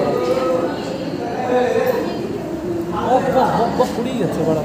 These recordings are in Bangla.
পুড়িয়ে যাচ্ছে বড়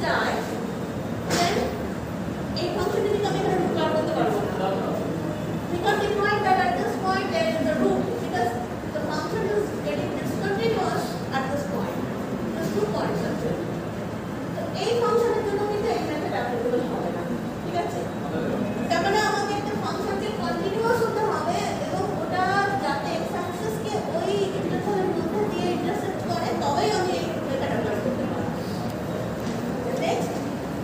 যায় then এই ফাংশনটি থেকে আমি এখানে রুট বার করতে পারবো না because it might that at this point there is a root because the function is getting discontinuous at this point. There's 2 points actually. So এই ফাংশনের জন্য কিন্তু এই মেথড অ্যাপ্লিকেবল হবে না ঠিক আছে তার মানে আমাকে একটা ফাংশনকে কন্টিনিউয়াস হতে হবে এবং ওটা যাতে এক্স অ্যাক্সিস কে ওই ইন্টারভ্যালের মধ্যে দিয়ে ইন্টারসেক্ট করে তবেই আমি এই মেথড অ্যাপ্লাই করতে পারবো নেক্সট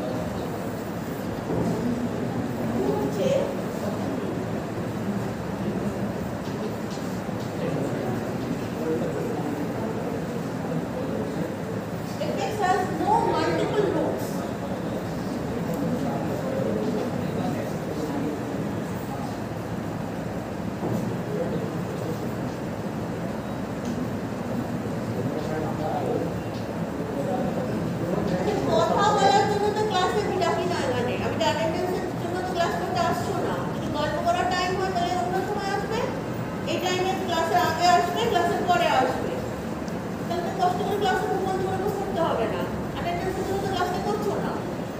হচ্ছে fx has no multiple roots. কথা বলার জন্য তো ক্লাসে ডাকি না এখানে আমি অ্যাটেন্ডেন্সের জন্য তো ক্লাস করতে আসছো না যদি গল্প করার টাইম হয় তাহলে অন্য সময় আসবে এই টাইমে ক্লাসের আগে আসবে ক্লাসের পরে আসবে তাহলে তো কষ্ট করে ক্লাসে খুব বন্ধ করে বসে থাকতে হবে না অ্যাটেন্ডেন্সের জন্য তো ক্লাসে করছো না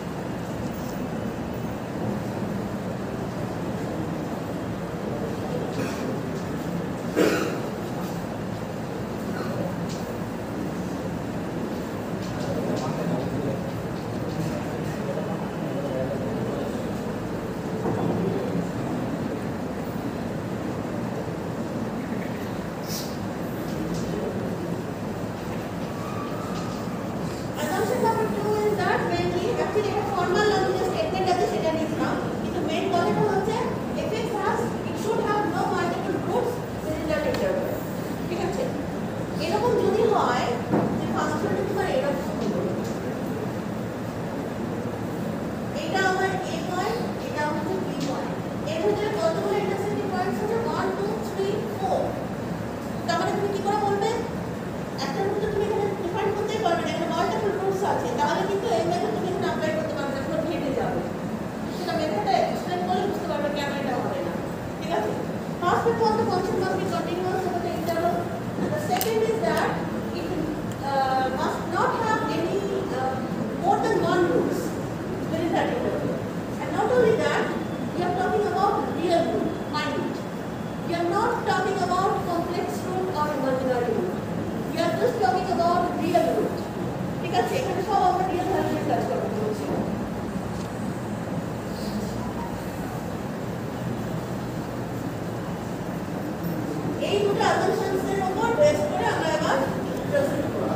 assumption number 2 is that mainly actually এটা ফর্মাল ল্যাঙ্গুয়েজ স্টেটমেন্ট আছে সেটা লিখলাম কিন্তু মেইন কথাটা হচ্ছে fx has it should have no multiple roots within that interval ঠিক আছে এরকম যদি হয় যে ফাংশনটা তোমার এরকম এটা আমার a পয়েন্ট এটা হচ্ছে b পয়েন্ট এর ভিতরে কতগুলো ইন্টারসেক্টিং পয়েন্টস আছে 1 2 3 4 তার মানে তুমি কি করে বলবে একটা রুট তুমি এখানে ডিফাইন করতেই পারবে না এখানে মাল্টিপল রুটস আছে তাহলে কিন্তু এই মেথড তুমি এখানে অ্যাপ্লাই করতে পারবে না পুরো ঘেটে যাবে সেটা মেথডটা এক্সপ্লেন করলে বুঝতে পারবে কেন এটা হবে না ঠিক আছে first of all the function must be continuous over the interval and the second is that it must not have any more than one roots within that interval and not only that we are talking about real root minute we are not talking about complex root or imaginary root we are just talking about real root ঠিক আছে এখানে সব আমরা রিয়েল ভ্যালু কাজ করব বলছি এই দুটো অ্যাসাম্পশনস এর উপর বেস করে আমরা এবার প্রেজেন্ট করব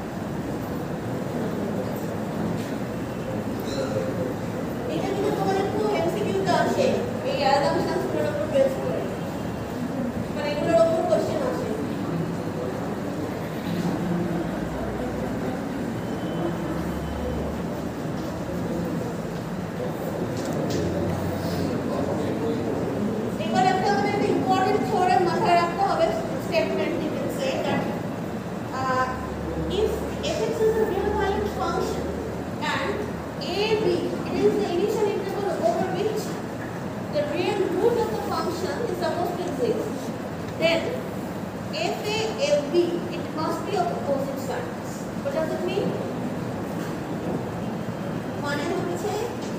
এটা কিন্তু তোমাদের পুরো এমসিকিউ তে আসে এই অ্যাসাম্পশনস এর উপর বেস করে মানে এগুলোর উপর কোশ্চেন আসে statement you can say that if fx is a real valued function and ab it is the initial interval over which the real root of the function is supposed to exist then fa fb it must be of opposite sides what does it mean মানে হচ্ছে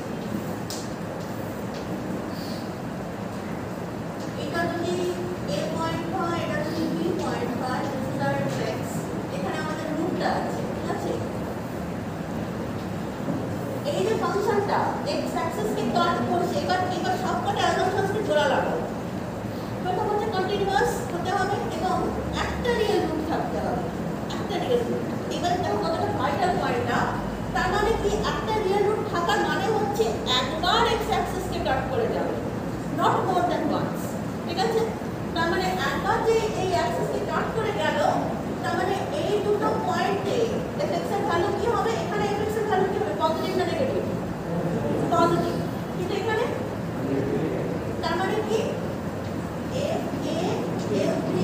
এটা যদি a পয়েন্ট হয় এটা যদি b পয়েন্ট হয় this is our fx এখানে আমাদের রুটটা আছে ঠিক আছে এই যে ফাংশনটা x অ্যাক্সিস কে কাট করছে এবার সবকটা অ্যাসাম্পশনস কে জোড়া লাগাও এটা হচ্ছে কন্টিনিউয়াস হতে হবে এবং একটা রিয়েল রুট থাকতে হবে একটা রিয়েল রুট এবার দেখো কতটা ভাইটাল পয়েন্টটা তার মানে কি একটা রিয়েল রুট থাকার মানে হচ্ছে একবার x অ্যাক্সিস কে কাট করে যাবে not more than once ঠিক আছে তার মানে একবার যে এই অ্যাক্সিস কে কাট করে গেল তার মানে এই দুটো পয়েন্টে fx এর ভ্যালু কি হবে এখানে fx এর ভ্যালু কি হবে পজিটিভ না নেগেটিভ পজিটিভ কিন্তু এখানে তার মানে কি f a f b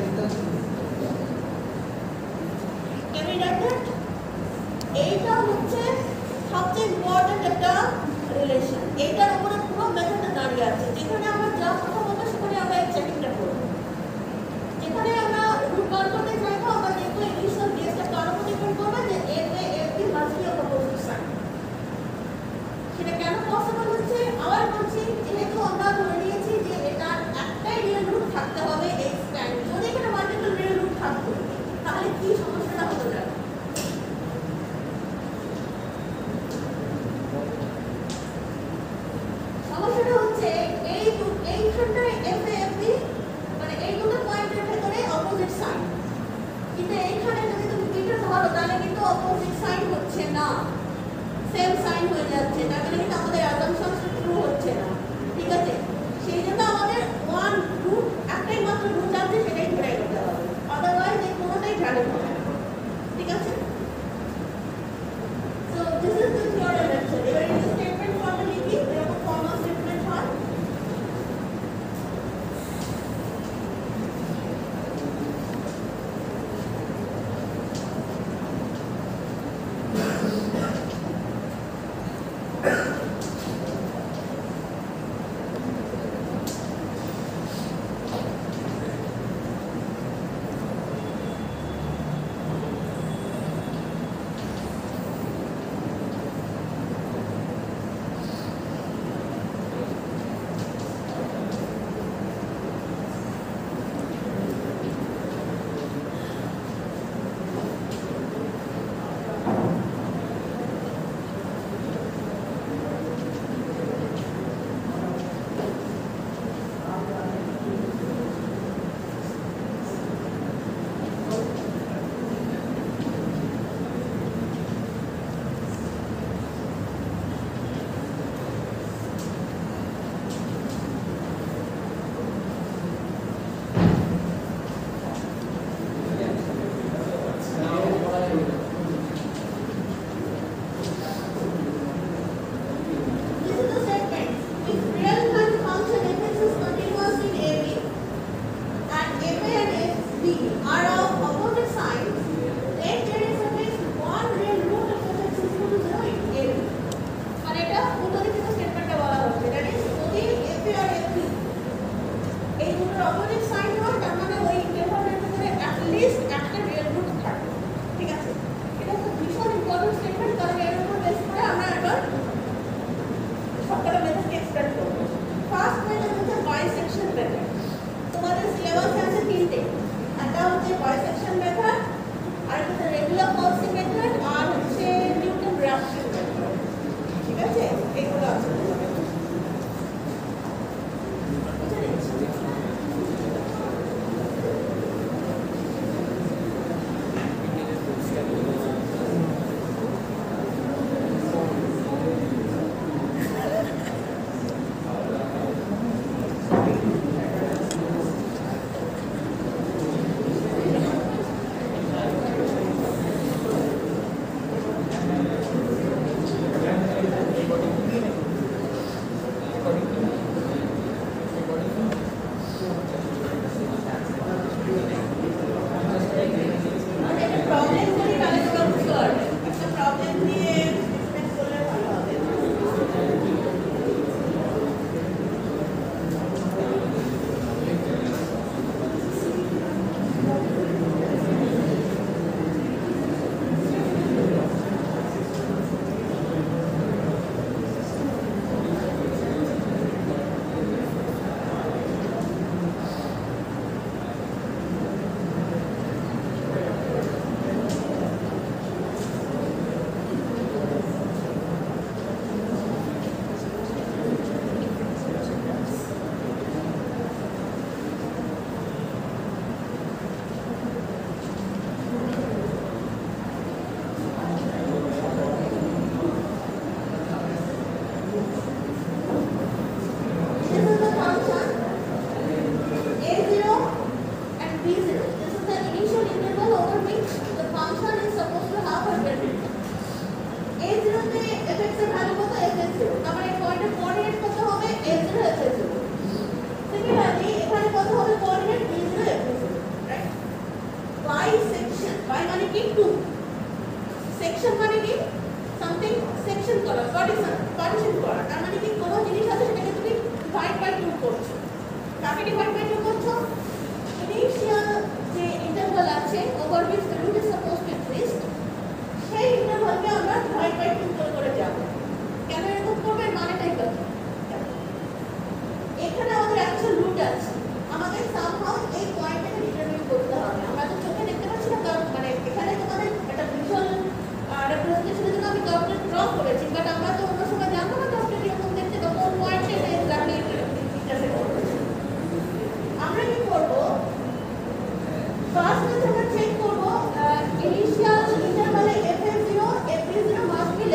can we write that এইটা হচ্ছে সবচেয়ে ইম্পর্টেন্ট একটা রিলেশন এইটার উপরে পুরো মেথডটা দাঁড়িয়ে আছে যেখানে আমরা যা কথা বলবো সেখানে আমরা চেকিংটা করব যেখানে আমরা রুট বার করতে চাইবো আমরা দেখবো ইনিশিয়াল বেসটা কার উপর ডিপেন্ড করবে যে f a f b must be of opposite side সেটা কেন পসিবল হচ্ছে? আবার বলছি, যেহেতু আমরা ধরে নিয়েছি যে এটার একটাই রিয়েল রুট থাকতে হবে এই স্প্যান। যদি এখানে মাল্টিপল রিয়েল রুট থাকতো তাহলে কি সমস্যাটা হতো জানো? সমস্যাটা হচ্ছে এইখানটায় এফ এ এফ বি, মানে এই দুটো পয়েন্টের ভেতরে অপোজিট সাইন, কিন্তু এইখানে যদি তুমি বিটা ধরো তাহলে কিন্তু অপোজিট সাইন হচ্ছে না, সেম সাইন হয়ে যাচ্ছে, তার মানে কিন্তু আমাদের অ্যাজাম্পশন ট্রু হচ্ছে না। ঠিক আছে, সেই জন্য আমাদের ওয়ান রুট, একটাই মাত্র রুট আছে, সেটাই ধরে নিতে হবে, আদারওয়াইজ এই কোনোটাই ভ্যালিড হবে না। ঠিক আছে, so this is the theorem lecture. এবার এই স্টেটমেন্ট ফর্মে লিখি, এরকম ফর্মাল স্টেটমেন্ট হয়।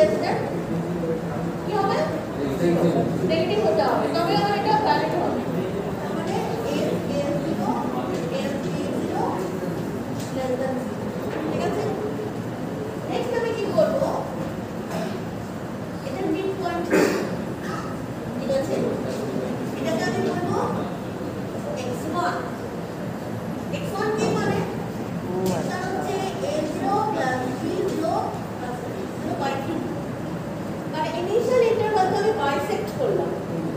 less than কি হবে নেগেটিভ হতে হবে তবে আমার এটা ভ্যালিড হবে তার মানে L0 less than 0 ঠিক আছে নেক্সট আমি কি করব এটা মিড পয়েন্ট ঠিক আছে এটাকে আমি বলবো x1 x1 কি মানে এটা হচ্ছে a0 plus b0 plus b0 by 2 মানে ইনিশিয়াল ইন্টারভালকে আমি বাইসেক্ট করলাম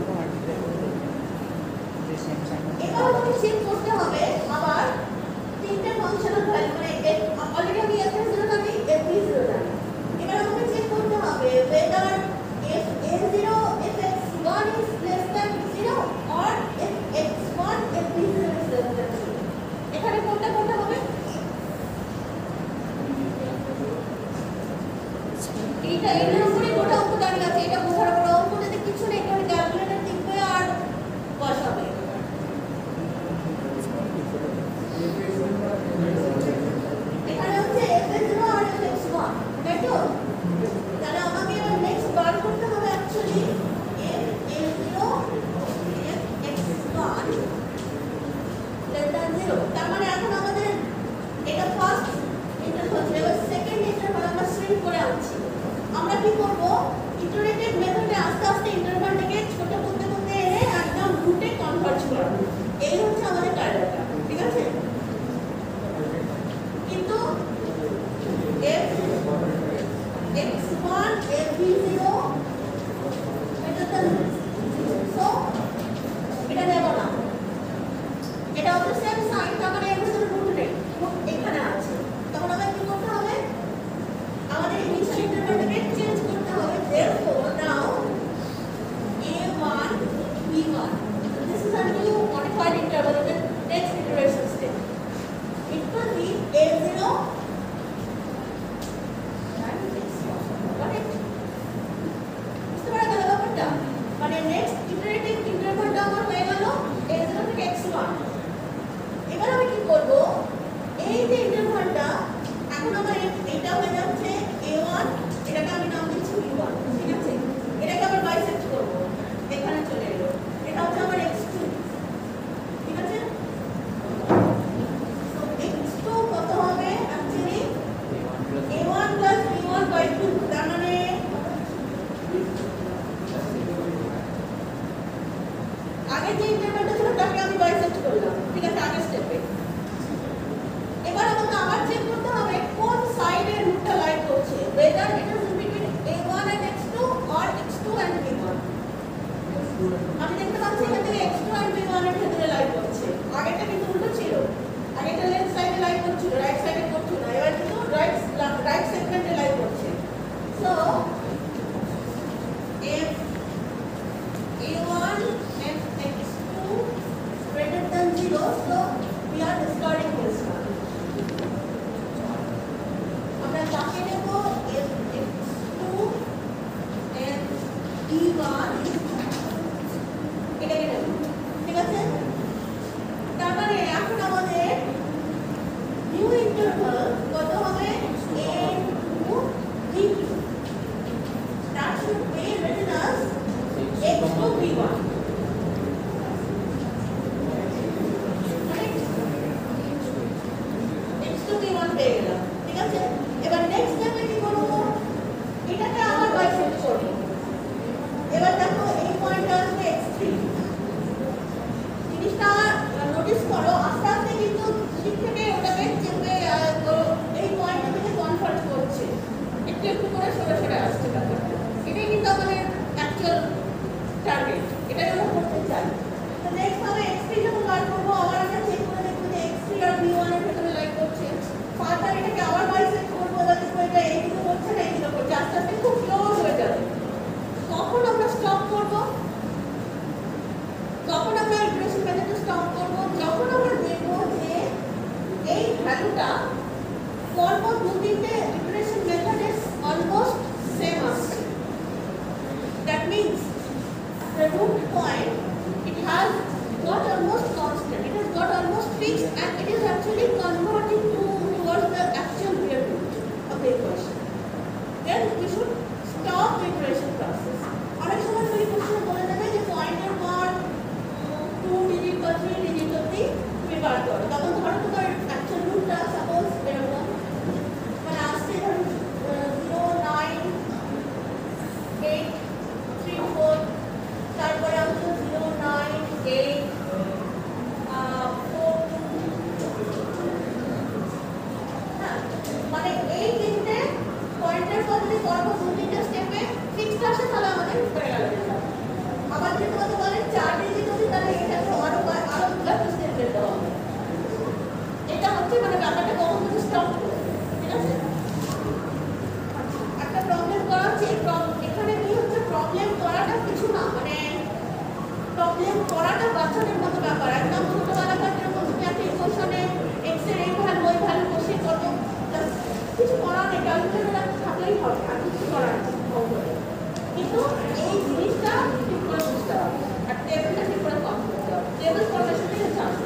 এবার আমাকে চেক করতে হবে আবার তিনটে ফাংশনাল ভ্যালু মানে অলরেডি আমি f0 জানি f0 জানি এবার আমাকে চেক করতে হবে whether if a0 if x1 is less than 0 or if x1 if b0 is less than 0 এখানে কোনটা কোনটা হবে এইটা এর উপরে গোটা অঙ্ক দাঁড়িয়ে আছে এটা বোঝার পর অঙ্ক যদি কিছু নেই তাহলে ক্যালকুলেটর দেখবে আর বসাবে এখানে হচ্ছে f0 আর f1 তাই তো তাহলে আমাকে এবার নেক্সট বার করতে হবে actually f0 f1 less than 0 তার মানে এখন আমাদের এটা ফার্স্ট ইন্টারভাল এবার সেকেন্ড ইন্টারভাল আমরা শ্রিঙ্ক করে আনছি আমরা কি করব ইটারেটিভ মেথডে আস্তে আস্তে ইন্টারভালটাকে ছোট করতে করতে এনে একদম রুটে কনভার্জ করা এই হচ্ছে আমাদের টার্গেটটা ঠিক আছে কিন্তু f x1 f0 এটা তো সো এটা নেব না এটা হচ্ছে সেম সাইন তার মানে এর ভিতরে রুট নেই রুট এখানে আছে তখন আমাদের কি করতে হবে আমাদের ইনিশিয়াল ইন্টারভালটাকে চেঞ্জ করতে হবে therefore now a1 b1 this is a new modified interval in the next iteration step it will be a0 and x1 correct বুঝতে পারা গেল ব্যাপারটা মানে নেক্সট ইটারেটিভ ইন্টারভালটা আমার হয়ে গেল a0 থেকে x1 এবার আমি কি করব এই যে ইন্টারভালটা এখন আমার এটা হয়ে যাচ্ছে a1 এটাকে আমি নাম দিচ্ছি b1 ঠিক আছে এটাকে আবার বাইসেক্ট করব এখানে চলে এলো এটা হচ্ছে আমার x2 ঠিক আছে সো x2 কত হবে অ্যাকচুয়ালি a1 b1 by 2 তার মানে আগে যে ইন্টারভালটা ছিল তাকে আমি বাইসেক্ট করলাম ঠিক আছে আগের স্টেপে এবার আমাকে আবার চেক করতে হবে কোন সাইডে রুটটা লাই করছে whether it is between a1 and x2 or x2 and b1 আমি দেখতে পাচ্ছি এখান থেকে x2 and b1 এর ক্ষেত্রে লাই করছে আগেটা কিন্তু উল্টো ছিল আগেটা লেফট সাইডে লাই করছিল রাইট সাইডে করছিল না এবার কিন্তু রাইট সেগমেন্টে লাই করছে so if a1 and x2 greater than 0 so we are discarding this one আমরা যাকে নেব if x2 and b1 এটাকে নেব ঠিক আছে তার মানে এখন আমাদের নিউ ইন্টারভাল কত হবে a2 b2 that should be written as x2 b1 x2 b1 পেয়ে গেলাম ঠিক আছে এবার নেক্সট স্টেপে কি করব এটাকে আবার বাইসেক্ট করব এবার দেখো এই পয়েন্টটা আসবে x3 জিনিসটা নোটিস করো আস্তে আস্তে কিন্তু দিক থেকে ওটাকে চেপে এই পয়েন্টটা থেকে কনভার্ট করছে একটু একটু করে সরে সরে আসছে ব্যাপারটা এটাই কিন্তু আমাদের অ্যাকচুয়াল টার্গেট এটাই আমরা করতে চাই তো নেক্সট হবে x3 যখন বার করবো আবার আমরা চেক করে দেখবো যে x3 আর b1 এর ভিতরে লাইক করছে ফার্দার এটাকে আবার বাইসেক্ট করবো দেখবো এটা এইদিকে করছে না এইদিকে করছে আস্তে আস্তে খুব ক্লোজ হয়ে যাবে কখন আমরা স্টপ করবো তখন আমরা ইটারেশন মেথডে স্টপ করবো যখন আমরা দেখবো যে এই ভ্যালুটা পরপর দু তিনটে ইটারেশন মেথডে অলমোস্ট সেম আসছে that means the root point it has got almost constant it has got almost fixed and it is actually converting towards the actual real root of the equation then we should stop calculator একটা থাকলেই হবে, আর কিছু করার নেই অঙ্কটা। কিন্তু এই জিনিসটা ঠিক করে বুঝতে হবে, আর টেবিলটা ঠিক করে কম করতে হবে। টেবিল ফরমেশনই হচ্ছে আসল।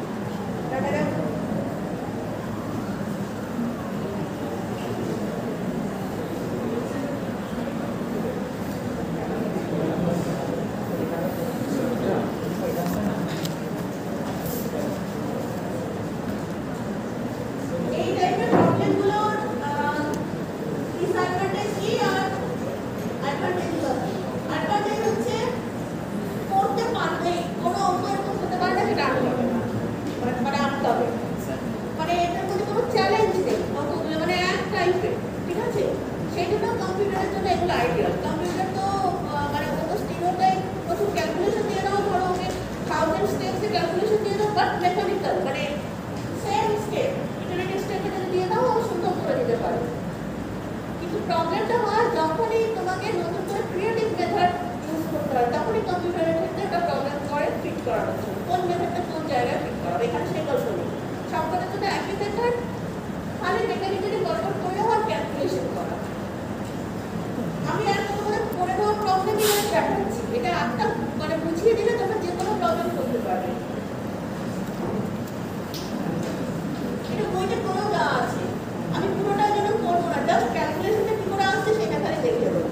এই টাইপের প্রবলেমগুলোর ডিসঅ্যাডভান্টেজ কি আর অ্যাডভান্টেজ কি? অ্যাডভান্টেজ হচ্ছে করতে পারলেই কোনো অঙ্ক এরকম হতে পারে না যেটা আনতে হবে না, মানে আনতে হবে, মানে এটার মধ্যে কোনো চ্যালেঞ্জ নেই অঙ্কগুলো, মানে এক টাইপের, ঠিক আছে? সেই জন্য কম্পিউটারের জন্য এগুলো আইডিয়াল। কম্পিউটার তো মানে ও তো স্টিনোটাই প্রচুর ক্যালকুলেশন দিয়ে দাও, ধরো ওকে 1000 স্টেপসে ক্যালকুলেশন দিয়ে দাও, বাট মেকানিক্যাল, মানে সেম স্টেপ ইটারেটিভ স্টেপে যদি দিয়ে দাও ও সুন্দর করে দিতে পারে। কিন্তু প্রবলেমটা হয় যখনই তোমাকে নতুন করে ক্রিয়েটিভ মেথড ইউজ করতে হয়, তখনই কম্পিউটারের ক্ষেত্রে একটা প্রবলেম করে ফিট করার জন্য কোন মেথডটা কোন জায়গায় ফিট করা হবে, এখানে সেই গল্প নেই। সবকটার জন্য একই মেথড, খালি মেকানিক্যালি গড়বড় করে আর ক্যালকুলেশন করা। আমি আর তোমাদের করে দেওয়া প্রবলেমই দেখাচ্ছি, এটা একটা মানে বুঝিয়ে দিলে তোমরা যে কোনো প্রবলেম করতে পারবে। এটা বইতে কোনো দেওয়া আছে, আমি পুরোটা যেন করবো না, জাস্ট ক্যালকুলেশনটা কি করে আসছে সেটা খালি দেখিয়ে দেবো।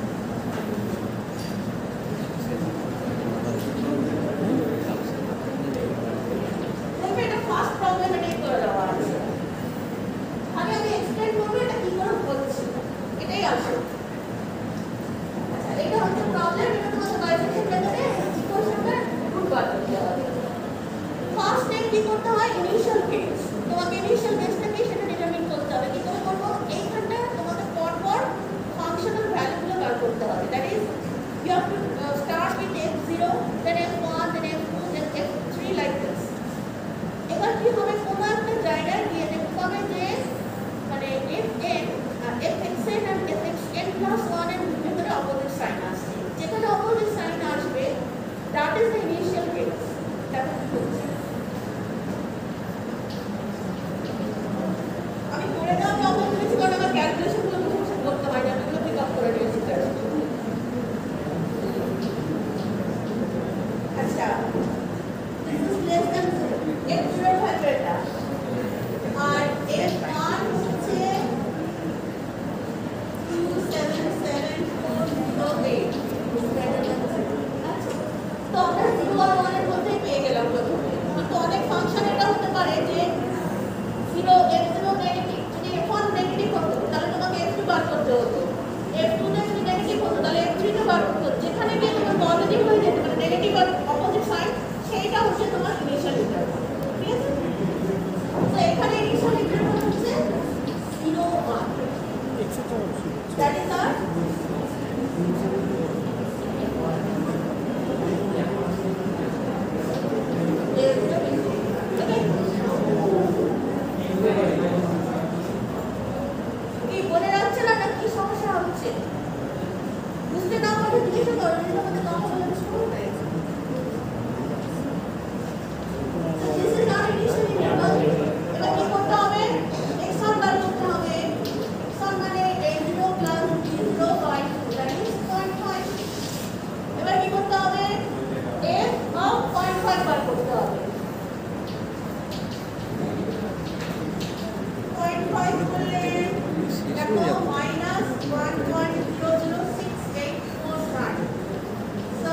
দেখবে এটা ফার্স্ট প্রবলেম এটাই করে দেওয়া আছে, খালি আমি এক্সপ্লেন করবো এটা কি করে হচ্ছে, এটাই আসে। আচ্ছা, এটা হচ্ছে প্রবলেম, এটা তোমাদের বাইফার্কেশন মেথডে ইকুয়েশনটা রুট বার করতে হবে। ফার্স্ট স্টেপ কি করতে হয়? Initial case. তোমাকে ইনিশিয়াল কেসটা কি সেটা ডিটারমিন করতে হবে। কি করে করবো? এইখানটা তোমাদের পরপর ফাংশনাল ভ্যালুগুলো বার করতে হবে। That is you have to start with f0, then f1, then f2, then f3 like this. এবার কি হবে? কোনো একটা জায়গায় গিয়ে দেখতে হবে যে মানে fn, fxn and fxn plus 1 এর ভিতরে অপোজিট সাইন আসছে। যেখানে অপোজিট সাইন আসবে that is the initial case. That কি হচ্ছে? আমি করে দেওয়া প্রবলেম করেছি কারণ আমার ক্যালকুলেশনগুলো বুঝে করতে হয় না, এগুলো পিক আপ করে নিয়েছি। আচ্ছা, this is less than f0 থাকবে এটা, আর f1 হচ্ছে 2774008। আচ্ছা, তো আমরা 0 আর 1 এর মধ্যে পেয়ে গেলাম প্রথমে। কিন্তু অনেক ফাংশন এটা হতে পারে যে 0 f0 নেগেটিভ, যদি f1 নেগেটিভ হতো তাহলে তোমাকে f2 বার করতে হতো, f2 যদি নেগেটিভ হতো তাহলে f3 কে বার করতে হতো। যেখানে গিয়ে তোমার পজিটিভ হয়ে যেত, মানে নেগেটিভ আর অপোজিট সাইন, সেইটা হচ্ছে তোমার ইনিশিয়াল ইন্টারভাল। ঠিক আছে? তো এখানে ইনিশিয়াল ইন্টারভাল হচ্ছে 0 1, দ্যাট ইজ আর কি বলে রাখছে না, কি সমস্যা হচ্ছে বুঝতে না পারলে জিজ্ঞেস করো, যদি আমাদের কথা বলে শুরু হয়ে গেছে। This is our initial interval. এবার কি করতে হবে? x1 বার করতে হবে। x1 মানে a0 plus b0 by 2, that is 0.5. এবার কি করতে হবে? f of 0.5 বার করতে হবে। 0.5 করলে দেখো minus 1.00684,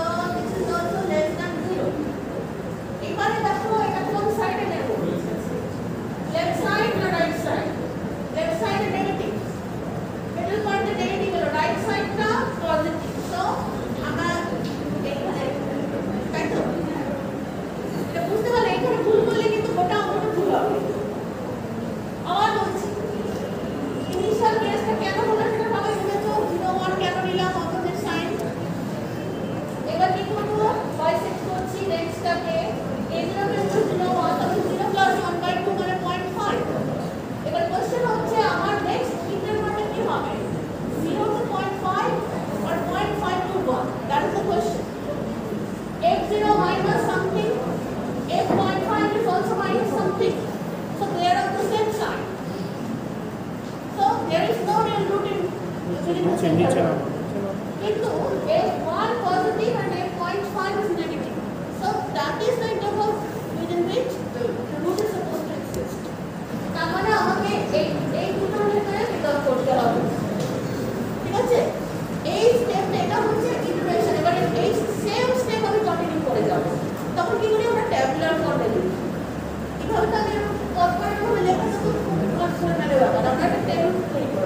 কিন্তু f1 positive and f0.5 is negative. So that is the interval within which the root is supposed to exist. তার মানে আমাকে এই দুটোর ভিতরে বিকল্প করতে হবে, ঠিক আছে? এই স্টেপটা এটা হচ্ছে ইটারেশন। এবারে এই সেম স্টেপ আমি কন্টিনিউ করে যাব। তখন কি করি আমরা ট্যাবুলার ফর্মে লিখি। কিভাবে তো আমি কর্পোরেট ভাবে লেখা তো খুব কনফিউশনাল ব্যাপার। আমরা একটা টেবিল তৈরি করব।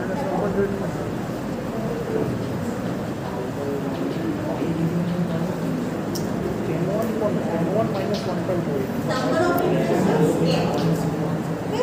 N1 minus 1.2. Number of iterations n. Okay?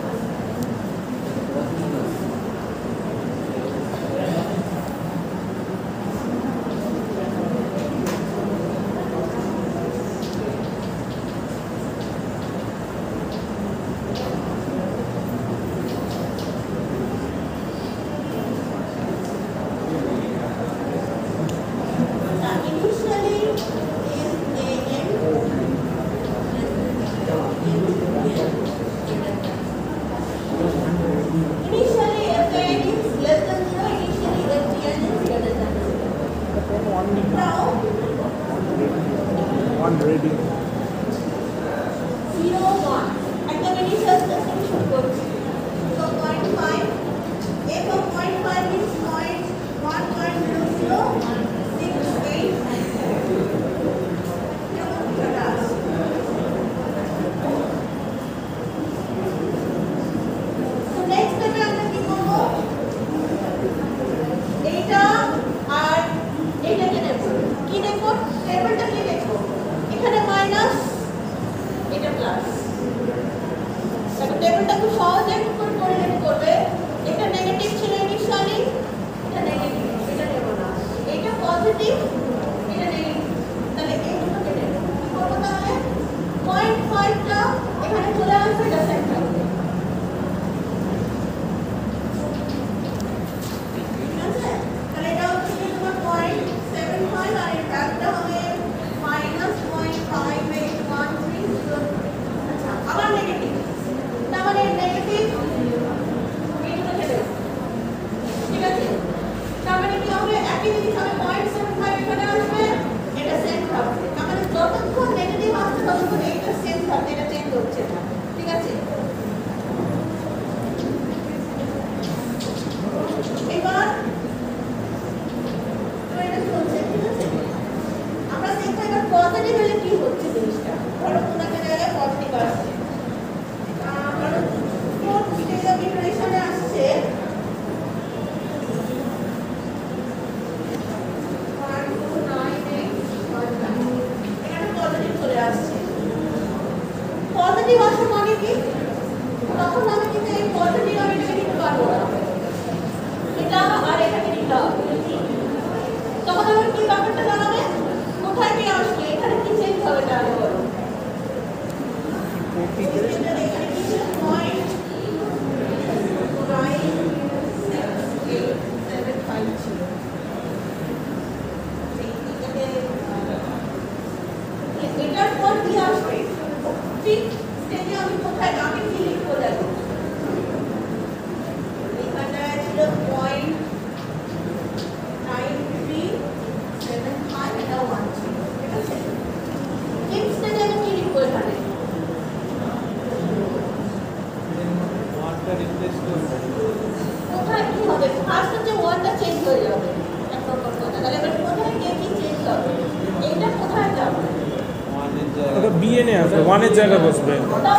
B and A আছে 1 এর জায়গায় বসবে,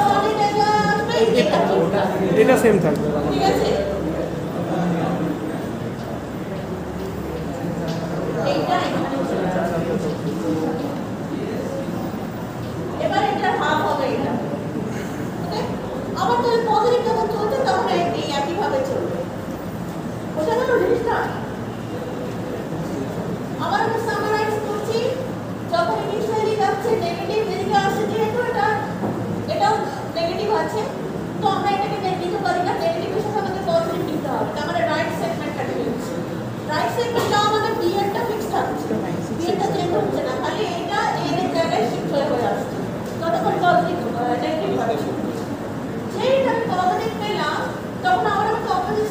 এটা সেম থাকবে, ঠিক আছে? এবার এটা হাফ হবে এটা, ওকে? আবার তাহলে পজিটিভ যখন চলছে তখন এই একই ভাবে চলবে। ওটা হলো জিনিসটা। আবার আমরা সামারাইজ করছি, যখন ইনিশিয়ালি যাচ্ছে নেগেটিভ দিকে আসছে, যেহেতু এটাও নেগেটিভ আছে, তো আমরা এটাকে দিতে পারি না, নেগেটিভের সাথে আমাদের পজিটিভ দিতে হবে। তার মানে রাইট সেগমেন্টটাকে নিচ্ছি। রাইট সেগমেন্টটা আমাদের বি এরটা ফিক্স থাকছে, বি এরটা চেঞ্জ হচ্ছে না, খালি এটা এর জায়গায় শিফট হয়ে আসছে যতক্ষণ পজিটিভ নেগেটিভ আছে। যেই আমি পজিটিভ পেলাম তখন আবার আমাকে অপোজিট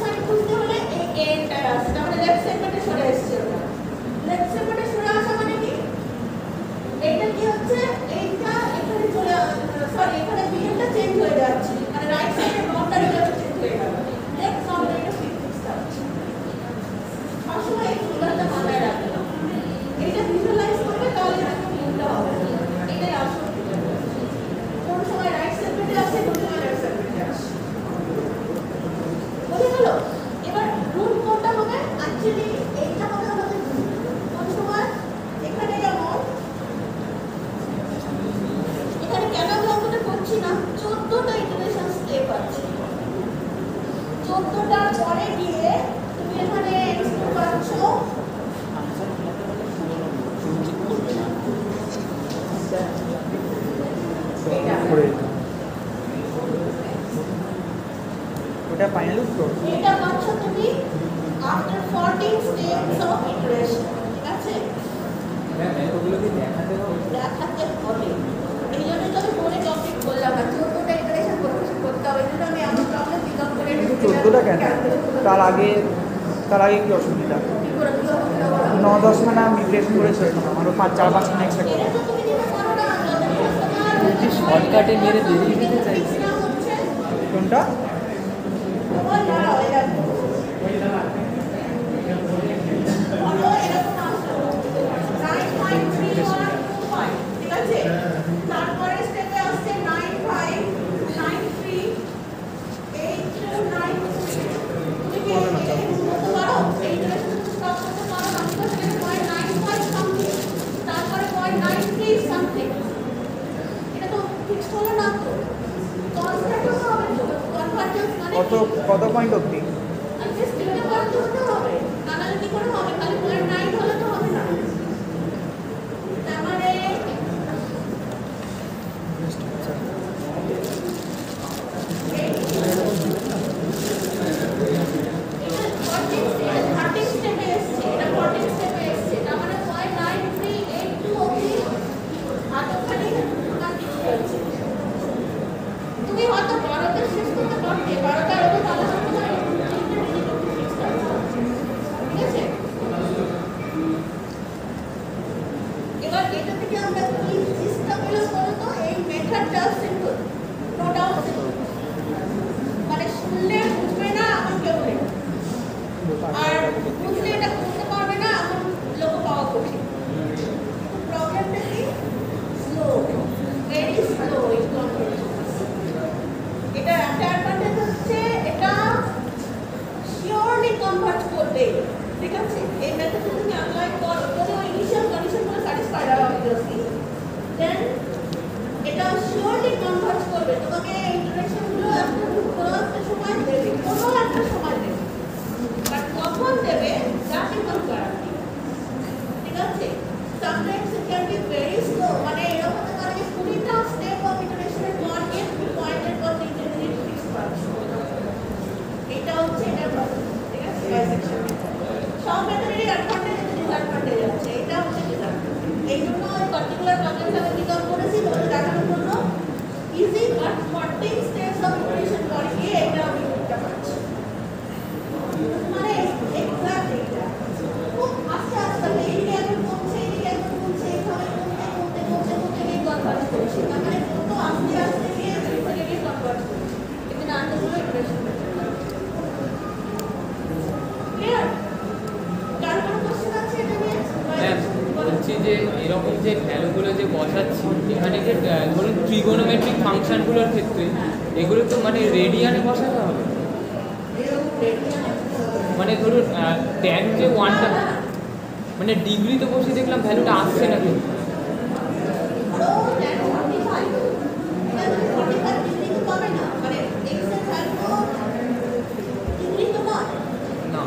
দেখাতে হবে। এই জন্য তো আমি পরে টপিক বললাম না, 14টা ইটারেশন করতে হবে। এই জন্য আমি আমার প্রবলেম পিক আপ করে 14টা কেন? তার আগে কি অসুবিধা? 9-10 খানা আমি প্লেস করেছি, আমারও 4-5 খানা এক্সট্রা করে। এটা তো তুমি দিতে পারো না, শর্টকাটে মেরে বেরিয়ে যেতে চাইছি। কোনটা? তোমার দাঁড়াও, এরকম এরকম আসলো 9.3125, ঠিক আছে? তারপরে স্টেপে আসছে 95938293। তুমি কি করতে পারো? এই ইটারেশন স্টপ করতে পারো না? তো স্টেপ 0.95 সামথিং, তারপরে 0.93 সামথিং। এটা তো ফিক্সড হলো না তো, কনস্ট্যান্ট হতে হবে তো। কনভার্জেন্স মানে কত পয়েন্ট অবধি? আজকে স্টিলে করতে হবে, নাহলে কি করে হবে? খালি 0.9 হলে তো হবে না। তার মানে তুমি হয়তো 12তে শেষ করতে পারবে, 12টা আরো ভালো করতে পারবে, ঠিক আছে? এবার এটা থেকে আমরা কি চেষ্টা করলে বলতো, এই মেথডটা সিম্পল, নো ডাউট সিম্পল, মানে শুনলে বুঝবে না এমন কেউ নেই, আর বুঝলে এটা করতে পারবে না এমন লোক পাওয়া কঠিন। প্রবলেমটা কি? Slow, very slow in convergence. এটা একটা অ্যাডভান্টেজ হচ্ছে এটা শিওরলি কনভার্ট করবে, ঠিক আছে? এই মেথডটা তুমি অ্যাপ্লাই করো, যদি ওই ইনিশিয়াল কন্ডিশনগুলো স্যাটিসফাই হয় অবভিয়াসলি, দেন এটা শিওরলি কনভার্ট করবে। তোমাকে ইন্টারেকশনগুলো একটা সময় দেবে, কোনো একটা সময় দেবে, বাট কখন দেবে দ্যাট ইজ নট গ্যারান্টি, ঠিক আছে? Sometimes it can be very slow, মানে এরকম হতে পারে যে 20টা স্টেপ অফ ইটারেশনের পর গিয়ে তুমি পয়েন্টের পর 3 মিনিট ফিক্স পাচ্ছো। এটা হচ্ছে এটার প্রবলেম, ঠিক আছে? বাইসেকশন সব মেথডেরই অ্যাডভান্টেজ এবং ডিসঅ্যাডভান্টেজ আছে, এটা হচ্ছে ডিসঅ্যাডভান্টেজ। এই জন্য ওই পার্টিকুলার প্রবলেমটা আমি পিক আপ করেছি তোমাদের দেখানোর জন্য। Easy but 14 steps of iteration পর গিয়ে এটা আমি করতে পারছি, মানে এক্সাক্ট এটা খুব আস্তে আস্তে এইদিকে এখন কমছে, এইদিকে এখন কমছে, এইভাবে কমতে গিয়ে কনভার্ট করছি, তার মানে কত আস্তে আস্তে গিয়ে কনভার্ট করছি। এখানে আন্দাজগুলো ইটারেশন ক্লিয়ার? কার কোনো কোশ্চেন আছে এটা নিয়ে? বলছি যে এরকম যে ভ্যালুগুলো যে বসাচ্ছি এখানে যে ধরুন ট্রিগোনোমেট্রিক ফাংশনগুলোর ক্ষেত্রে এগুলো তো মানে রেডিয়ানে বসাতে হবে, মানে ধরুন ট্যান যে 1টা মানে ডিগ্রি তো বসে দেখলাম ভ্যালুটা আসছে না কিন্তু। না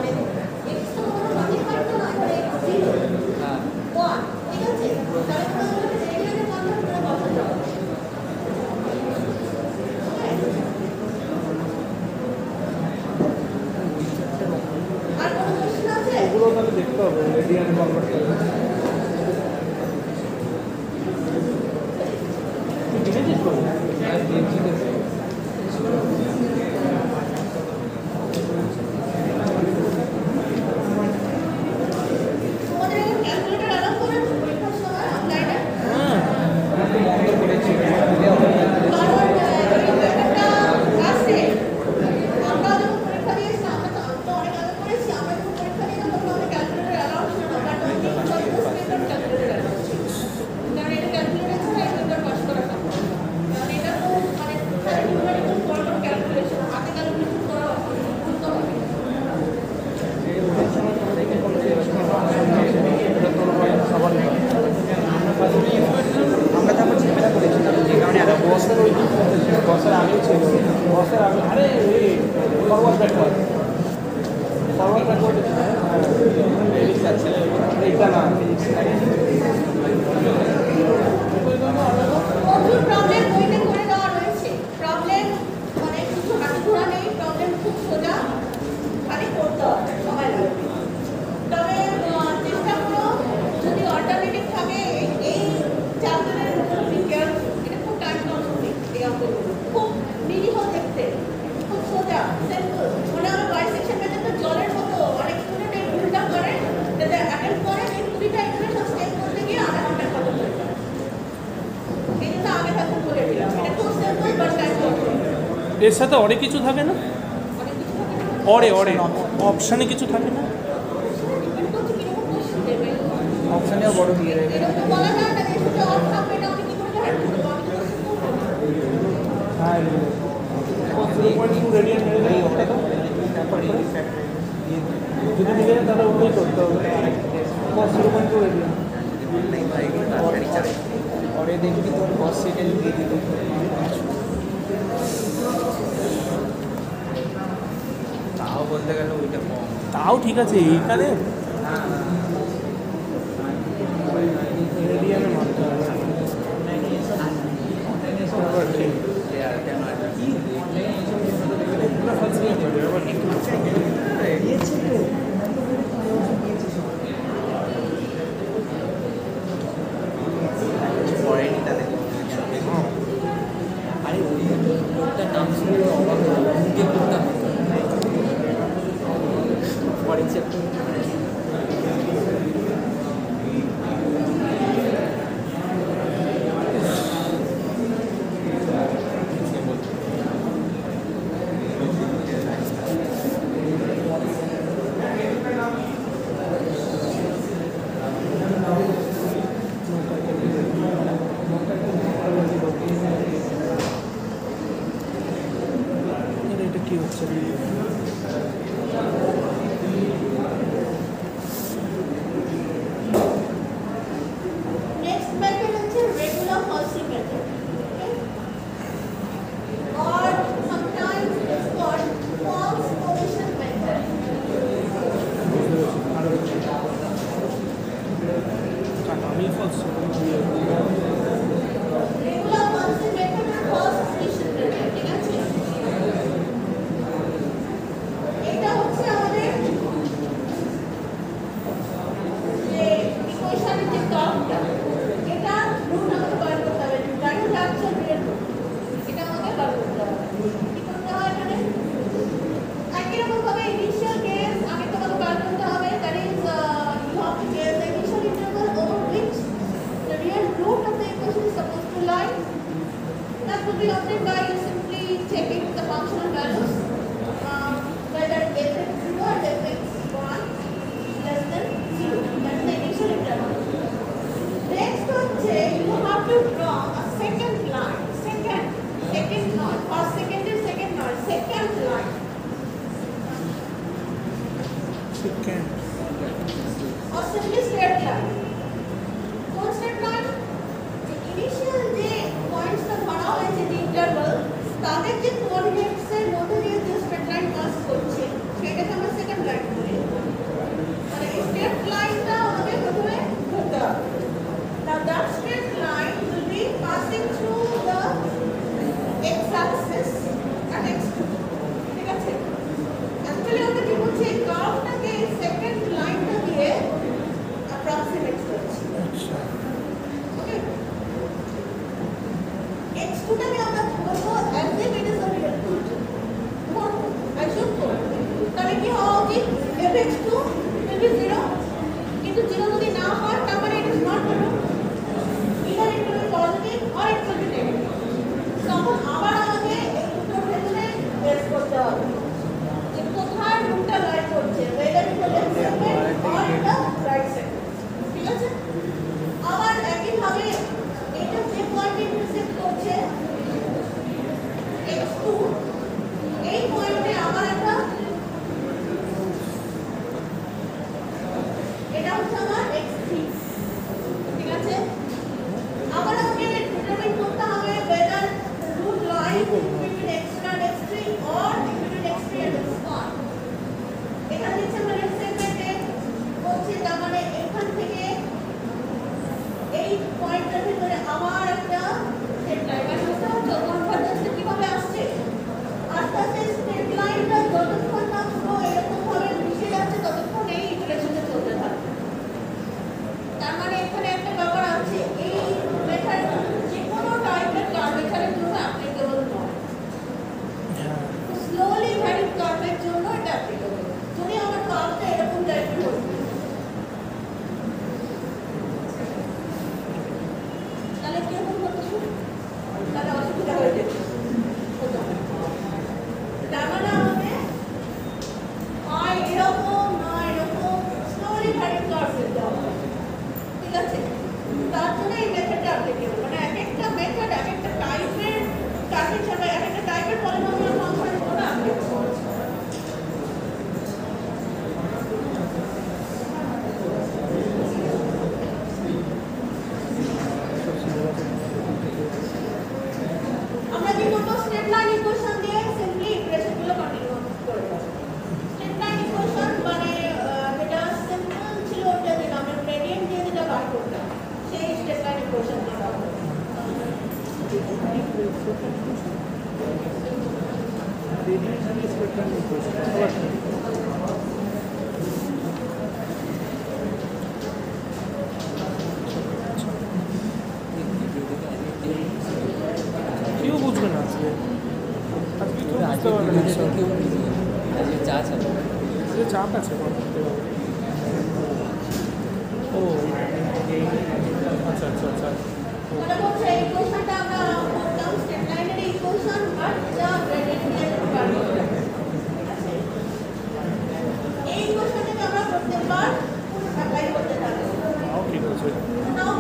ওগুলো তাহলে দেখতে হবে রেডিয়ানে কনভার্ট করতে। বুঝেছিস তো? আমরা তারপর ঝামেলা করেছিলাম যে কারণে আরো বসের ওই বসের আগেই ছিল, বসের আগে আরে ফরওয়ার্ড ব্যাকওয়ার্ড ফিজিক্স আছে এইটা না ফিজিক্স প্রচুর প্রবলেম বইতে করে দেওয়া রয়েছে। প্রবলেম মানে কিছু হাতে ধরা নেই, প্রবলেম খুব সোজা, খালি করতে হবে, সময় লাগবে। তবে চেষ্টা করো যদি অল্টারনেটিভ থাকে এই এর সাথে অরে কিছু থাকে না? অনেক কিছু থাকে না। অরে অরে অপশানে কিছু থাকে না? Depend করছে কিরকম কোশ্চেন দেবে। অপশানেও বড় দিয়ে দেবে। এরকম তো বলা যায় না যে শুধু অফ থাকবে, এটা আমি কি করে হেল্প করবো, আমি তো কোশ্চেন করবো না। হ্যাঁ 0.2 রেডিয়ান মেরে দেয় ওটা তো যদি দিকে তাহলে ওটাই করতে হবে 0.2 রেডিয়ান পরে দেখবি তোর 10 সেকেন্ড দিয়ে দিল। তাও বলতে গেলে ওইটা কম। তাও ঠিক আছে এইখানে রেডিয়ানে মারতে হবে ঠিক আরে ওই লোকটার নাম শুনে অবাক হলাম, মুখে করতাম পরের চ্যাপ্টার। এটা কি হচ্ছে Next method is a regular Halsey method. Okay? Or sometimes it's called false position method. আমি false Regular Halsey method or false position method. ঠিক আছে? এটা হচ্ছে আমাদের যে ইকুয়েশনের যে কার্ভটা, এটা রুট আমাকে বার করতে হবে। That is actual real root. এটা আমাকে বার করতে হবে। কি করতে হয় এখানে? একই রকম ভাবে ইনিশিয়াল কেস আগে তোমাকে বার করতে হবে। That is you have to get the initial interval over which the real root of the equation is supposed to lie. That could be obtained by simply checking the functional values, whether f(x)(0) and f(x)(1) less than 0. That is the initial interval. Next হচ্ছে you have to draw a second line. Second not. First second is second not. Second line. Second Or simply straight line. কোন straight line? যে initial যে points টা ধরা হয়েছে যে interval, তাদের যে coordinates এর মধ্যে দিয়ে যে straight line pass করছে, সেটাকে আমরা second line বলি। মানে এই straight line টা আমাদের প্রথমে ধরতে হবে। Now that straight line will be passing through the x-axis at x2. ঠিক আছে? Actually আমরা কি বলছি, এই কার্ভটাকে সেকেন্ড লাইনটা দিয়ে অ্যাপ্রক্সিমেট করছি। আচ্ছা ওকে, x2টাকে আমরা বলবো as if it is a real root. ধরবো, assume করবো। তাহলে কি হওয়া উচিত? fx2 will be 0, কিন্তু 0 যদি না হয় তার মানে it is not a root. Either it will be positive or it will be negative. তখন আবার আমাকে এই দুটোর ভেতরে বেস করতে হবে যে কোথায় রুটটা লাই করছে, whether in the left segment or in the right segment. ঠিক আছে? আবার একইভাবে এটা যে পয়েন্টে ইন্টারসেক্ট করছে x2, এই পয়েন্টে আবার একটা, এটা হচ্ছে আমার x3। ঠিক আছে? আবার আমাকে ডিটারমাইন করতে হবে whether the root lies between x1 and x3 or between x3 and x1. এখানে দিচ্ছে আমরা লেফট সেগমেন্টে বলছি, তার মানে এখান থেকে এই পয়েন্টের ভিতরে আবার একটা স্ট্রেট লাইন আসছে। কনভার্জেন্সটা কিভাবে আসছে? আস্তে আস্তে স্ট্রেট লাইনটা যতক্ষণ না পুরো এরকম ভাবে মিশে যাচ্ছে ততক্ষণ এই ইটারেশনটা চলতে থাকবে। তার মানে এখানে একটা ব্যাপার আছে, এই মেথড যে কোনো টাইপের কার্ভেচারের জন্য অ্যাপ্লিকেবল নয়। স্লোলি ভ্যারিং কার্ভের জন্য এটা অ্যাপ্লিকেবল। যদি আমার কার্ভটা এরকম টাইপের হতো, তাহলে কিরকম হতো? ইকুয়ালি ভ্যারিড কার্ভ দিতে হবে, ঠিক আছে? তার জন্য এই মেথডটা অ্যাপ্লিকেবল, মানে এক একটা মেথড এক একটা টাইপের টার্গেট ছাড়া এক একটা টাইপের পলিনোমিয়াল ফাংশনের জন্য অ্যাপ্লিকেবল। আমরা কি করব, স্টেট লাইন ইকুয়েশন দিয়ে সিম্পলি ইকুয়েশনগুলো কন্টিনিউ করে যাব। স্টেট লাইন ইকুয়েশন মানে যেটা সিম্পল ছিল ওটা দিলাম, আমরা গ্রেডিয়েন্ট দিয়ে যেটা বার করতাম সেই স্টেট লাইন ইকুয়েশন দিয়ে যাব। কেউ বুঝবে না আজকে, আজকে কেউ বুঝতে পারবে না। আজকে চা চাবে, আজকে চাপ আছে পড়তে হবে। ও আচ্ছা আচ্ছা আচ্ছা, মানে হচ্ছে এই ইকুয়েশনটা আমরা করতাম স্টেট লাইনের ইকুয়েশন, বাট যা গ্রেডিয়েন্ট দিয়ে বার করতাম। এই ইকুয়েশনটাকে আমরা প্রত্যেকবার অ্যাপ্লাই করতে থাকি। তাও ঠিক আছে। নাও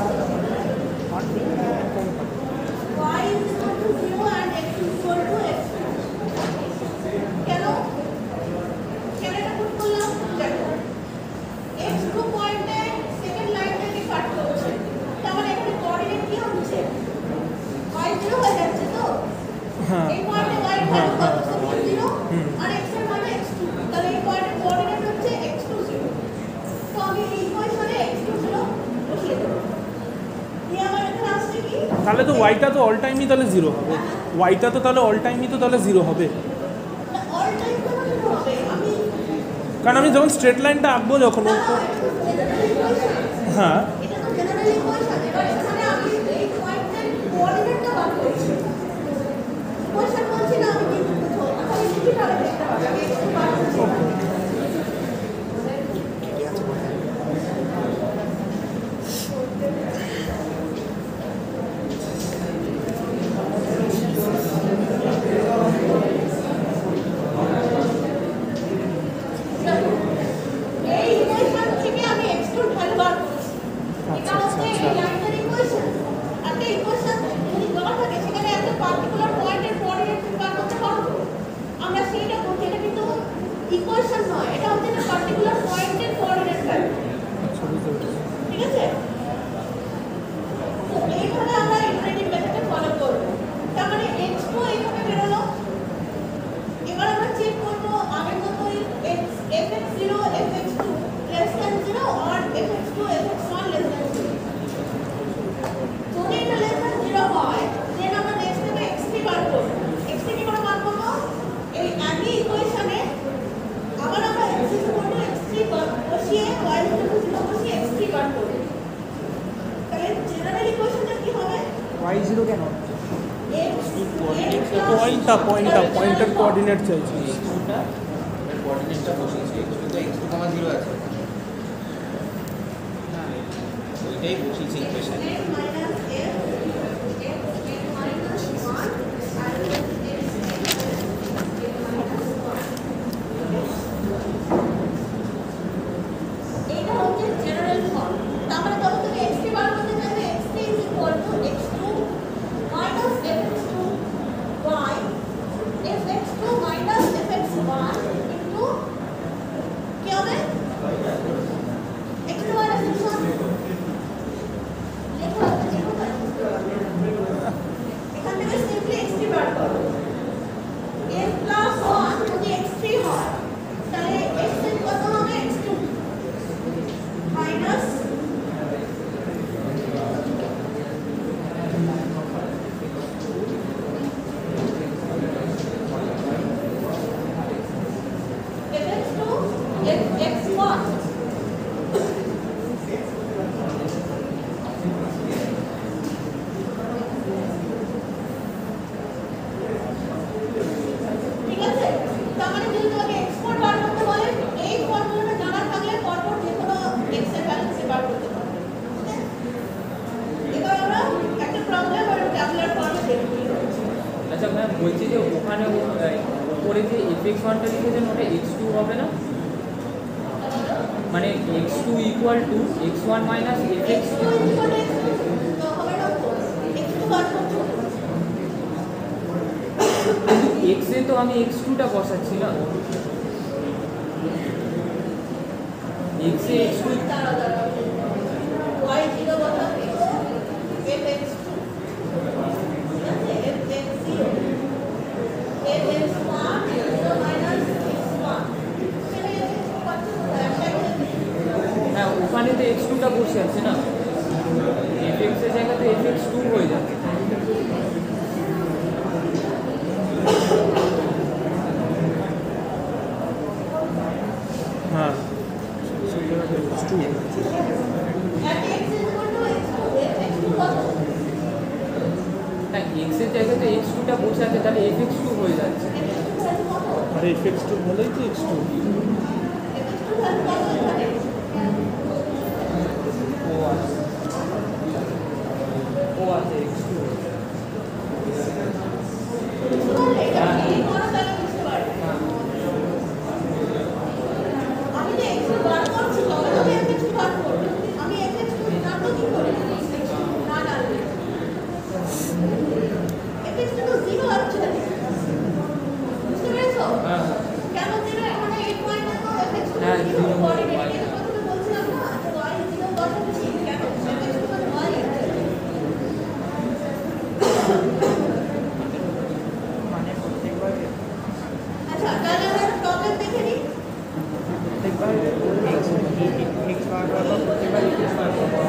y is equal to 0 and x is equal to x2. কেন এটা পুট করলাম? দেখো x2 পয়েন্টে সেকেন্ড লাইন থেকে কাট করছে, তার মানে এখানে কোঅর্ডিনেট কি হচ্ছে, y0 হয়ে যাচ্ছে। তো হ্যাঁ এই পয়েন্টে y এর ভ্যালু কত, 0 আর x এর মানে x2, তাহলে এই পয়েন্টের কোঅর্ডিনেট হচ্ছে x2 0। তো আমি এই ইকুয়েশনে x2 0 বসিয়ে দেব। দিয়ে আমার এখানে আসছে কি, তাহলে তো ওয়াইটা তো অল টাইমই তাহলে জিরো হবে, ওয়াইটা তো তাহলে অল টাইমই তো তাহলে জিরো হবে, অল টাইম কোনো জিরো হবে। আমি কারণ আমি যখন স্ট্রেট লাইনটা আঁকবো যখন হ্যাঁ এটা তো জেনারেল ইকুয়েশন, এবার এখানে আমি এই পয়েন্টের কোঅর্ডিনেটটা বার করছি। ইকুয়েশন বলছি না আমি কি বুঝবো, তাহলে লিখিতভাবে দেখতে হবে আমি একটু বার করছি। এই ইকুয়েশন থেকে আমি x2 ভ্যালু বার করছি। এটা হচ্ছে এই লাইনের ইকুয়েশন। একটা ইকুয়েশন যদি দেওয়া থাকে সেখানে একটা পার্টিকুলার পয়েন্টের কোঅর্ডিনেট বার করতে পারবো, আমরা সেইটা করছি। এটা কিন্তু ইকুয়েশন নয়, এটা হচ্ছে একটা পার্টিকুলার পয়েন্টের কোঅর্ডিনেট ভ্যালু, ঠিক আছে? তো এইভাবে আমরা ইটারেটিভ মেথডে ফলো করব। তার মানে x2 এইভাবে বেরোলো। এবার আমরা চেক করব আগের মতোই fx0 fx2 less than 0 or fx2 fx1 less than 0। যদি এটা less than 0 হয় দেন আমরা নেক্সট স্টেপে x3 বার করব। x3 কি করে বার করব, এই একই ইকুয়েশনে আবার আমরা x x3 বসিয়ে y 0 বসিয়ে x3 বার করব। তাহলে জেনারেল ইকুয়েশনটা কি হবে, y0 কেন? পয়েন্টের কোঅর্ডিনেট চাইছি। কোঅর্ডিনেটটা বসিয়েছি x2 0 আছে, ওইটাই বসিয়েছি ইকুয়েশনে। এইটা হচ্ছে জেনারেল ফর্ম। তার মানে যখন তুমি x3 বার করতে যাবে x3 is equal to x2 minus fx2 y fx2 minus fx1 into কি হবে, x2 minus x1 লেখো এখান থেকে সিম্পলি x3 বার করো। f plus 1 যদি x3 হয় তাহলে x এর কত হবে, x2 minus fx2 fx1। ঠিক আছে, তার মানে যদি তোমাকে এক্সপোর্ট বার করতে বলে এই ফর্মুলাটা জানা থাকলে পরপর যে কোনো এক্স এর ভ্যালু বার করতে পারবে। এবার আমরা একটা প্রবলেম আর ট্যাবুলার ফর্মে দেখি। আচ্ছা ম্যাম বলছি যে ওখানে উপরে যে fx1টা লিখেছেন ওটা x2 হবে না, মানে x2 equal to x1 minus fx x2 equal to x2 তো হবে না তো x2 বার করছো কিন্তু x এ তো আমি x2 টা বসাচ্ছি না x এ x2 দাঁড়াও y0 বসাবে fx2 ঠিক আছে fx0 fx1 0 মাইনাস x1 এখানে x2 পাচ্ছো তো একটাই করে হ্যাঁ ওখানে তো x2 টা বসে আছে না fx এর জায়গাতে fx2 হয়ে যাচ্ছে হ্যাঁ at x is equal to x2 x2 কত হ্যাঁ x এর জায়গাতে x2 টা বসে আছে তাহলে fx2 হয়ে যাচ্ছে fx2 ভ্যালু কত আর fx2 বলেই তো x2 fx2 ভ্যালু কত এখানে ও আছে x2 এটা কি কোনো তাহলে বুঝতে পারবে আমি যে x বার করছি তবে তো fx বার করব আমি fx জানবো কি করে না জানলে fx তো 0 আছে বুঝতে পেরেছো হ্যাঁ কেন 0 এখানে 8 পয়েন্টে তো fx হ্যাঁ, 0 zero কোঅর্ডিনেট এর কথা তো বলছিলাম না যে y 0 বসাচ্ছি কেন fx তো y আছে মানে প্রত্যেকবার আচ্ছা তাহলে আমরা প্রবলেম দেখে নিই প্রত্যেকবার x বার করা প্রত্যেকবার x বার করা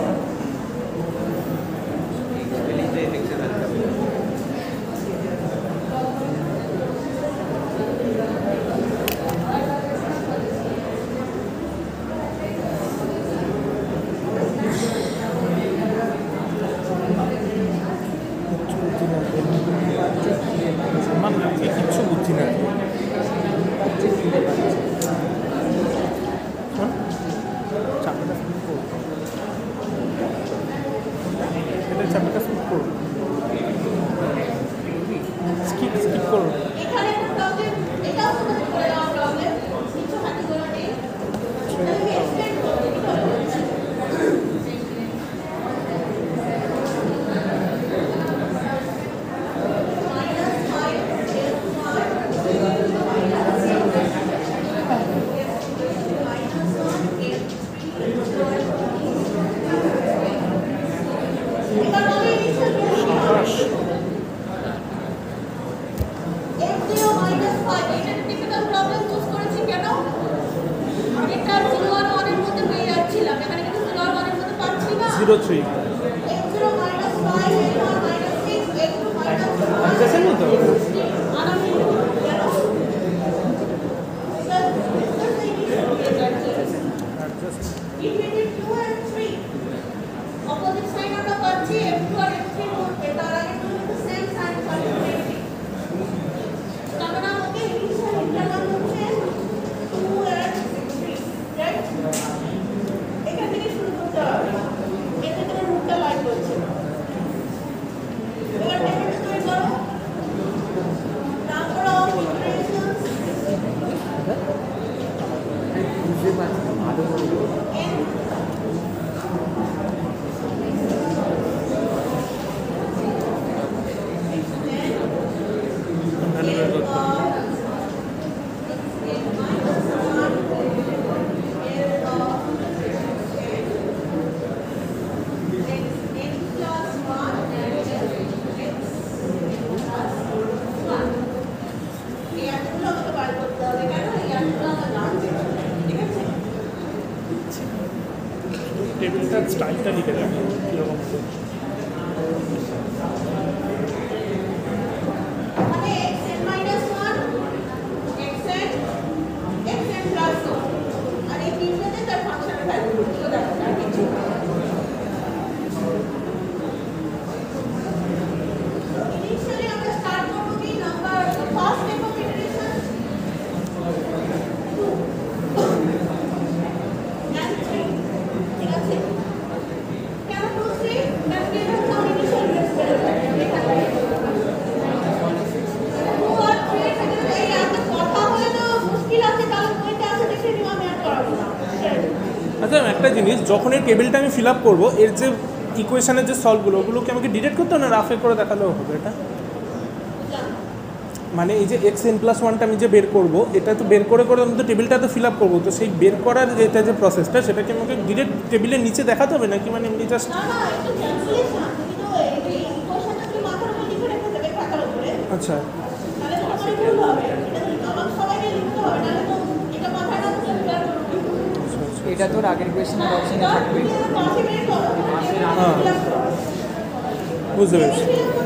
কিছু বুঝছি না চাপটা স্কিপ করো স্কিপ করো এখানে একটা প্রবলেম এটাও তোমাদের করে দেওয়া প্রবলেম কিছু হাতে করে নেই আমি এক্সপ্লেন করতে কি করব এবার আমি ইনিশিয়াল x0 5 এটা টিপিক্যাল প্রবলেম চুজ করেছি কেন এটা 0 আর 1 এর মধ্যে পেয়ে যাচ্ছিলাম এখানে কিন্তু 0 আর 1 এর মধ্যে পাচ্ছি না 03 x0 5 x1 6 x2 বুঝেছেন তো আনামি কেন sir equation 2 and 3 opposite sign আমরা পাচ্ছি f2 আর f3 মধ্যে তার আগে কিন্তু সেম সাইন পাচ্ছি তার মানে ওকে ইনিশিয়াল ইন্টারভাল হচ্ছে 2 and 3 রাইট এখান থেকে শুরু করতে হবে এর ভিতরে রুটটা লাইন করছে এবার টেবিলটা তৈরি করো নাম্বার অফ ইটারেশনস বুঝতে পারছি না ভালো করে n টেবিলটার স্টাইলটা লিখে রাখো কীরকম মানে xn minus 1 xn xn plus 1 আর এই তিনটাতে তার ফাংশনের ভ্যালু গুলো দেখো আর কিছু ইনিশিয়ালি আমরা স্টার্ট করব কি number first step of iteration 2 and 3 ঠিক আছে কেন 2 3 কারণ এটা হচ্ছে ইনিশিয়াল রেসপেক্ট একটা জিনিস, যখন এই টেবিলটা আমি ফিল আপ করবো, এর যে ইকুয়েশনের যে সলভগুলো ওগুলোকে আমাকে ডিরেক্ট করতে হবে না রাফে করে দেখালেও হবে এটা? মানে এই যে xn+1টা আমি যে বের করবো, এটা তো বের করে আমি তো টেবিলটা তো ফিল আপ করবো, তো সেই বের করার যেটা যে প্রসেসটা সেটাকে আমাকে ডিরেক্ট টেবিলের নিচে দেখাতে হবে নাকি মানে এমনি জাস্ট? আচ্ছা, এটা তোর আগের কোয়েশ্চেনের অপশনে থাকবে। হ্যাঁ, বুঝতে পেরেছি।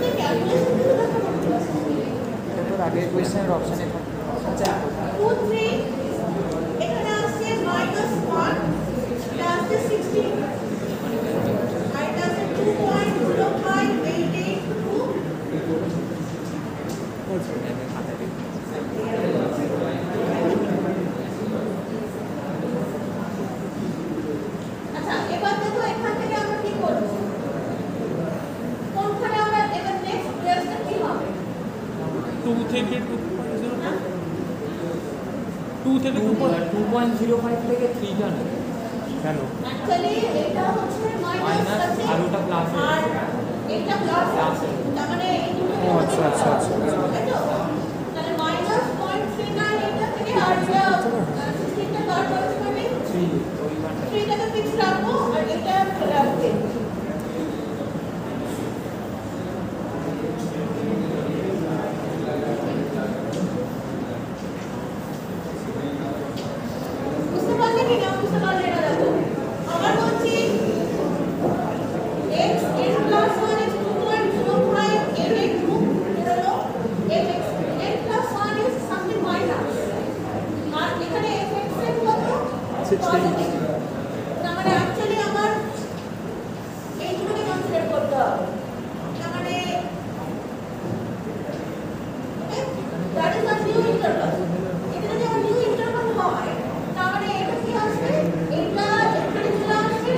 এটা তোর আগের কোয়েশ্চেনের অপশনে থাকবে। আচ্ছা, 2 3 এখানে আসছে -1 এটা আসছে 16 আর এটা আসছে 2.0588 আচ্ছা, এবার দেখো এখান থেকে আমরা কি করব, কোনখানে আমরা এবার নেক্সট স্টেপটা কি হবে? 2 থেকে 2.05 2 থেকে 2.05 থেকে 3 টা নেই কেন? অ্যাকচুয়ালি এটা হচ্ছে মাইনাস আছে আর ওটা প্লাস আর এটা প্লাস আছে, তার মানে এই দুটো ও আচ্ছা আচ্ছা আচ্ছা তাই তো? তাহলে -0.39 এটা থেকে আর এটা 16 টা কার করবে 3 টাকে ফিক্স রাখবো আর এটা রাখবে। বুঝতে পারলে কি না? বুঝতে পারলে না? দেখো আবার বলছি x n+1 is 2.0588 এটা হলো fx n+1 is something minus আর এখানে fx এর কত 16 তার মানে অ্যাকচুয়ালি আমার এই দুটোকে কনসিডার করতে হবে, তার মানে that is a new interval. এটা যদি আমার নিউ ইন্টারভাল হয় তার মানে এটা কি আসবে, এটা এখানে চলে আসবে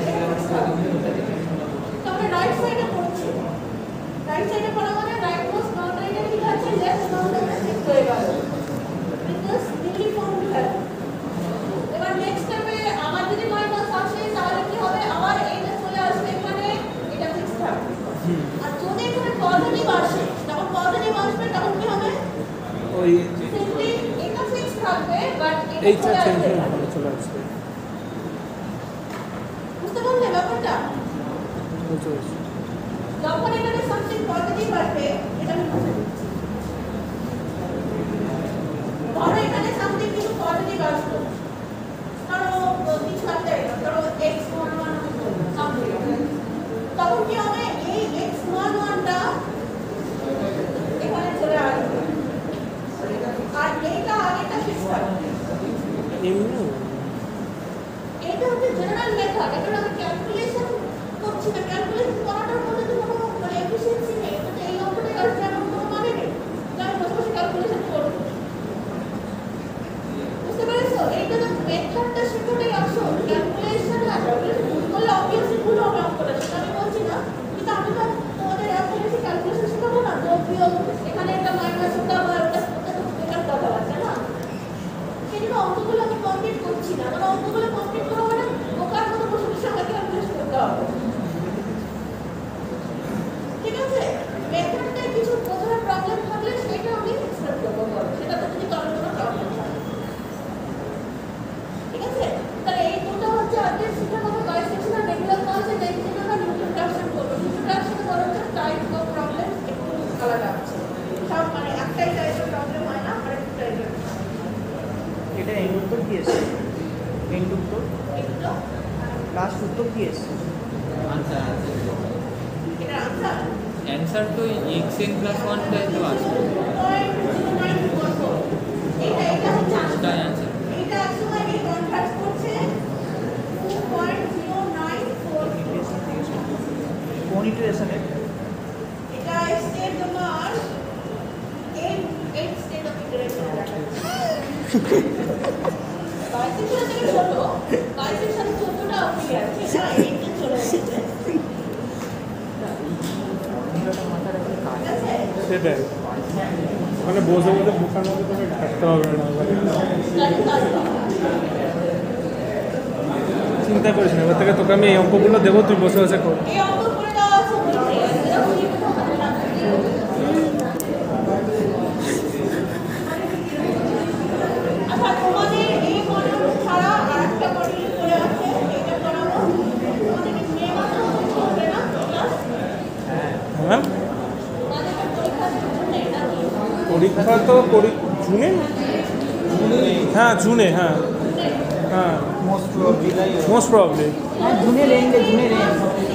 তাহলে রাইট সাইডে পড়ছে, রাইট সাইডে পড়া মানে রাইট মোস্ট বাউন্ডারিটা ঠিক আছে, লেফট বাউন্ডারিটা ঠিক হয়ে গেল বিকজ ইউনিফর্ম ভ্যালু। এবার নেক্সট স্টেপে আমার যদি মাইনাস আসে তাহলে কি হবে, আবার এইটা চলে আসবে এখানে, এটা ফিক্স থাকবে। আর যদি এখানে পজিটিভ আসে, যখন পজিটিভ আসবে তখন কি হবে, ওই সিম্পলি এটা ফিক্স থাকবে বাট এটা এইটা চলে চেঞ্জ আসবে। হয়ে চলে আসবে। বুঝতে পারলে ব্যাপারটা? বুঝতে পেরেছি। যখন এখানে সামথিং পজিটিভ আসবে এটা আমি বুঝে দিচ্ছি। ধরো এখানে সামথিং কিছু পজিটিভ আসলো, ধরো কিছু একটা এলো, ধরো x11 সামথিং, তখন কি হবে, এই x11টা এখানে চলে আসবে আর এইটা আগেটা ফিক্স থাকবে। এমনি এটা হচ্ছে জেনারেল মেথড, এটা আমি ক্যালকুলেশন করছি না, ক্যালকুলেশন করাটার মধ্যে তো কোনো মানে এফিশিয়েন্সি নেই, এটা এই অঙ্কটাই আসছে এমন কোনো মানে নেই যে আমি বসে বসে ক্যালকুলেশন করবো। বুঝতে পেরেছো? এইটা তো মেথডটা শেখাটাই আসল, ক্যালকুলেশন না ক্যালকুলেশন ভুল করলে অবভিয়াসলি ভুল হবে অঙ্কটা, সেটা আমি বলছি না, কিন্তু আমি তো তোমাদের এত বেশি ক্যালকুলেশন শেখাবো না, যোগ বিয়োগ এখানে একটা মাইনাস ওটা বা ওটা তো বেকার কথা আছে না, সেজন্য অঙ্কগুলো আমি কমপ্লিট করছি না, কারণ অঙ্কগুলো কমপ্লিট করা মানে বোকার মতো বসে বসে আমাকে ক্যালকুলেশন করতে হবে। ঠিক আছে? মেথডটা কিছু প্রথমে প্রবলেম থাকলে সেটা আমি এক্সপ্লেন করবো, সেটা তো যদি কারোর কোনো প্রবলেম থাকে। ঠিক আছে? তাহলে এই দুটো হচ্ছে আজকে শিখে হবে বাইসেকশন আর রেগুলার কজ, এটা একটু আমরা ইন্ট্রোডাকশন করবো। ইন্ট্রোডাকশনে বলা হচ্ছে টাইপ অফ প্রবলেম একটু আলাদা আছে, সব মানে একটাই টাইপের প্রবলেম হয় না, আরেকটা টাইপের। এটা এর উত্তর কি এসছে? এন্ড উত্তর এগুলো লাস্ট উত্তর কি এসছে? আচ্ছা এটা আনসার অ্যান্সার তো xn+1 টাই তো আছে, 0.0944 এটা হচ্ছে ওটাই আনসার। অ্যান্সার। এটা আসলে এই কনভার্ট করছে 2.094, কোন ইটারেশনে? এটা স্টেট জন্য আর 8 স্টেট অফ ইটারেশন আছে। বাইসেকশন থেকে ছোট, বাইসেকশন ছোটটা আপনি আছে না, এইটা চলে এসেছে। ঠিক আছে? সেটাই, মানে বসে বসে বোকার মধ্যে তোকে থাকতে হবে না, That is our problem. চিন্তা চিন্তা করিস না, এবার থেকে তোকে আমি এই অঙ্কগুলো দেবো, তুই বসে বসে কর। এই অঙ্ক করে দেওয়া আছে বলছে, এরা কি কথা বলে? আচ্ছা তোমাদের এই মডিউল ছাড়া আরেকটা মডিউল করে আছে, এটা করাবো। তোমাদের কি মে মাসে হবে না ক্লাস? হ্যাঁ, তোমাদের তো পরীক্ষা চলছে, এটা কি? পরীক্ষা তো জুনে, হ্যাঁ জুনে, হ্যাঁ হ্যাঁ মোস্ট প্রবাবলি মোস্ট প্রবলি। হ্যাঁ জুনের এন্ডে